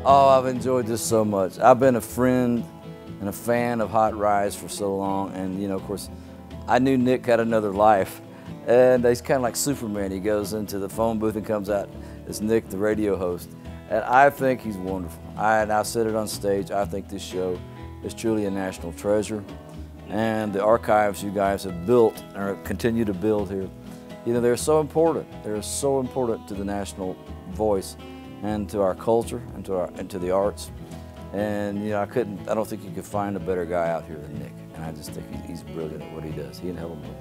Oh, I've enjoyed this so much. I've been a friend and a fan of Hot Rize for so long, and you know, of course, I knew Nick had another life, and he's kind of like Superman. He goes into the phone booth and comes out as Nick, the radio host, and I think he's wonderful. And I said it on stage, I think this show is truly a national treasure, and the archives you guys have built or continue to build here, you know, they're so important. They're so important to the national voice and to our culture and to the arts. And you know, I don't think you could find a better guy out here than Nick. And I just think he's brilliant at what he does. He and Helen Moore.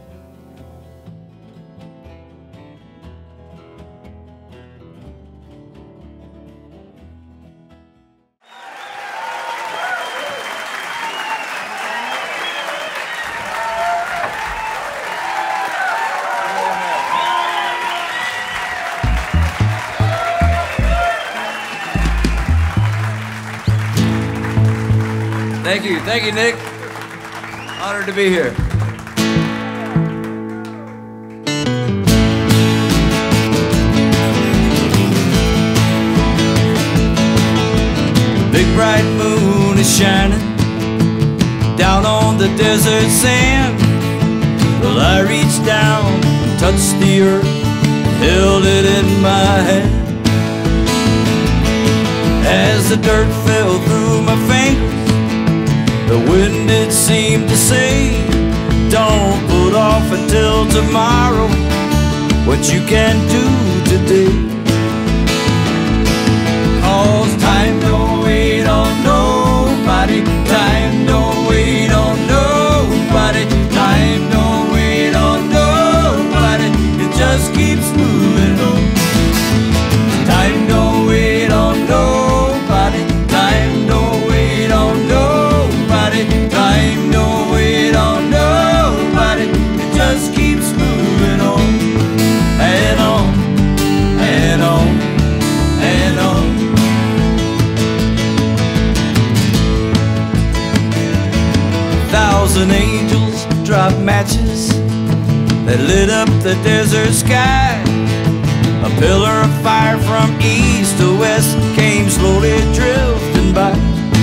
Thank you, Nick. Honored to be here. Big bright moon is shining down on the desert sand. Well, I reached down, touched the earth, held it in my hand. As the dirt fell through my fingers, the wind, it seemed to say, don't put off until tomorrow what you can do today. 'Cause time don't wait on nobody. Time don't wait on nobody. Time don't wait on nobody. It just keeps moving on. Time don't wait on nobody. Time don't wait on nobody. Time don't wait on nobody. It just keeps moving on and on and on and on. 1,000 angels dropped matches that lit up the desert sky. A pillar of fire from east to west came slowly drifting by.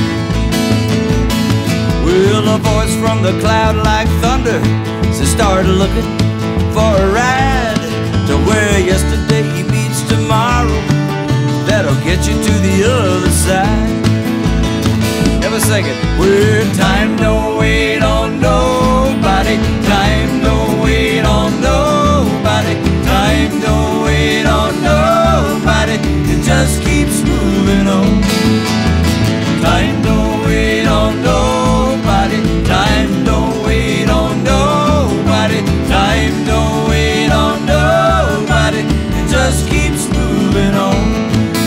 Well, a voice from the cloud like thunder said, start looking for a ride to where yesterday meets tomorrow. That'll get you to the other side. Have a second. Where time don't wait on nobody. Time don't wait on nobody. Time don't wait on nobody. It just keeps moving on. Time don't wait on nobody. Time don't wait on nobody. Time don't wait on nobody. It just keeps moving on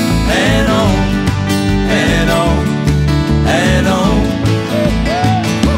and on and on and on.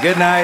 Good night.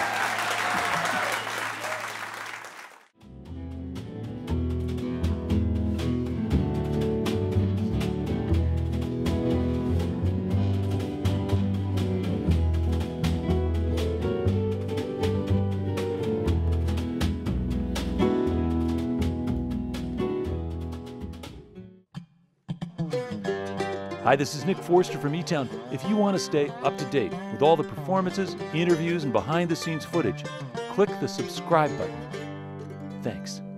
Hi, this is Nick Forster from E-Town. If you want to stay up to date with all the performances, interviews, and behind-the-scenes footage, click the subscribe button. Thanks.